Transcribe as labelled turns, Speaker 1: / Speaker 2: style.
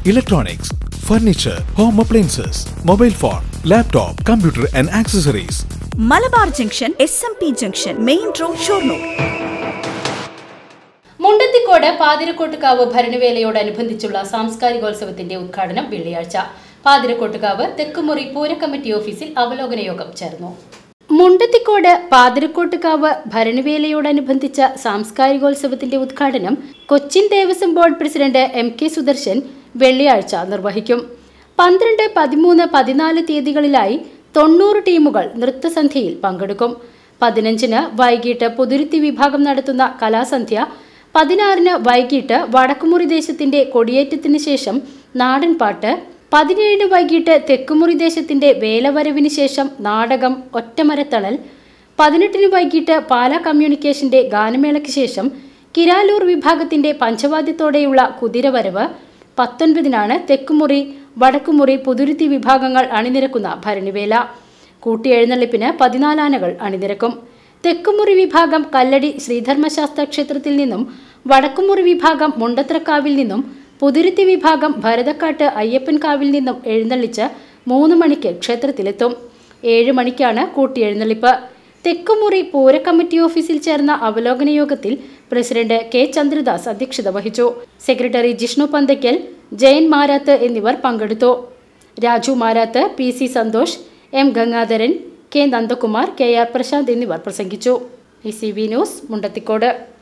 Speaker 1: electronics, furniture, home appliances, mobile phone, laptop, computer and accessories.
Speaker 2: Malabar Junction, SMP Junction, Main Road, Shornur.
Speaker 3: Mundathikode പാതിരക്കോട്ടുകാവ് ഭരണവേലയോടനുബന്ധിച്ചുള്ള സാംസ്കാരികോത്സവത്തിന്റെ ഉദ്ഘാടനം വെള്ളിയാഴ്ച പാതിരക്കോട്ടുകാവ് തെക്കുമുറി പൂരകമ്മിറ്റി ഓഫീസിൽ അവലോകന യോഗം ചേർന്നു. മുണ്ടത്തിക്കോട് പാതിരക്കോട്ടുകാവ് ഭരണവേലയോടനുബന്ധിച്ച സാംസ്കാരികോത്സവത്തിന്റെ ഉദ്ഘാടനം Cochin Devaswom board president MK Sudarshan വെള്ളിയാഴ്ച നിർവഹിക്കും. 12, 13, 14 തീയതികളിലായി 90 ടീമുകൾ നൃത്തസന്ധ്യയിൽ പങ്കെടുക്കും. 15-ന് വൈകിട്ട് പുതുരുത്തി വിഭാഗം നടത്തുന്ന കലാസന്ധ്യ, 16-ന് വൈകിട്ട് വടക്കുമുറി ദേശത്തിന്റെ കൊടിയേറ്റത്തിന് ശേഷം നാടൻപാട്ട്, 17-ന് വൈകിട്ട് തെക്കുമുറി ദേശത്തിന്റെ വേലവരവിന് ശേഷം നാടകം ഒറ്റമരത്തണൽ, 18-ന് വൈകിട്ട് പാലാ കമ്മ്യൂണിക്കേഷന്റെ ഗാനമേളയ്ക്ക് ശേഷം കിരാലൂർ വിഭാഗത്തിന്റെ പഞ്ചവാദ്യത്തോടെയുള്ള കുതിരവരവ്, 19-നാണ് തെക്കുമുറി വടക്കുമുറി പുതുരുത്തി വിഭാഗങ്ങൾ അണിനിരക്കുന്ന ഭരണിവേല. കൂട്ടിയെഴുന്നള്ളിപ്പിന് 14 ആനകൾ അണിനിരക്കും. തെക്കുമുറി വിഭാഗം കല്ലടി ശ്രീധർമ്മശാസ്ത്ര ക്ഷേത്രത്തിൽ നിന്നും, വടക്കുമുറി വിഭാഗം മുണ്ടത്രക്കാവിൽ നിന്നും, പുതുരുത്തി വിഭാഗം ഭരതക്കാട്ട് അയ്യപ്പൻകാവിൽ നിന്നും എഴുന്നള്ളിച്ച് 3 മണിക്ക് ക്ഷേത്രത്തിലെത്തും. 7 മണിക്കാണ് കൂട്ടിയെഴുന്നള്ളിപ്പ്. തെക്കുമുറി പൂരകമ്മിറ്റി ഓഫീസിൽ ചേർന്ന അവലോകന യോഗത്തിൽ പ്രസിഡന്റ് K ചന്ദ്രദാസ് അധ്യക്ഷത വഹിച്ചു. സെക്രട്ടറി ജിഷ്ണു പന്തയ്ക്കൽ, ജയൻ മാരാത്ത് എന്നിവർ പങ്കെടുത്തു. Raju Marath, PC Santhosh, M Gangadharan, K Nandakumar, KR Prashant എന്നിവർ പ്രസംഗിച്ചു. ECV news, Mundathikode.